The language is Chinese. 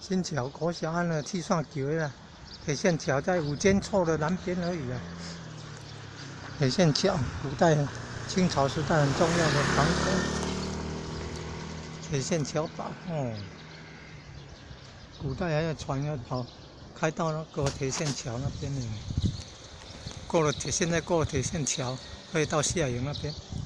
新桥国小安了去上桥啦，铁线桥在五间厝的南边而已啊。铁线桥，古代清朝时代很重要的防空。铁线桥堡哦，古代还有船要跑，开到那个铁线桥那边呢。现在过了铁线桥，可以到下营那边。